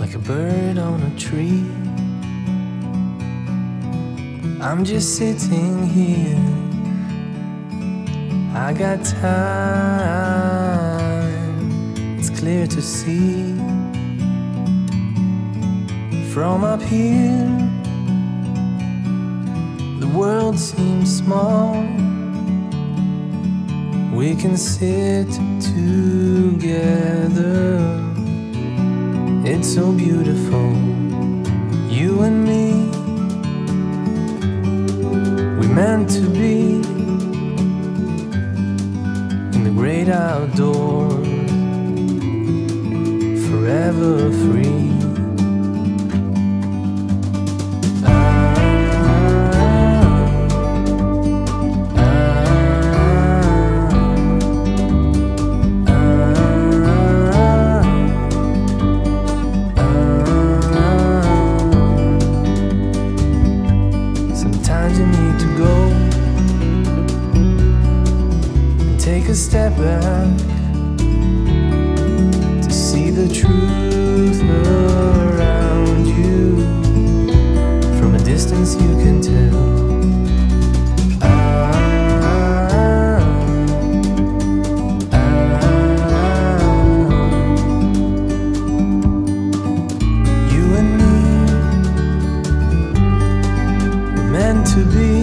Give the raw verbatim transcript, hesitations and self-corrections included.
like a bird on a tree. I'm just sitting here, I got time, it's clear to see. From up here, the world seems small. We can sit together, it's so beautiful, you and me. We meant to be in the great outdoors, forever free. Sometimes you need to go and take a step back to see the truth around you. From a distance you can tell. Ah, ah, you and me, we're meant to be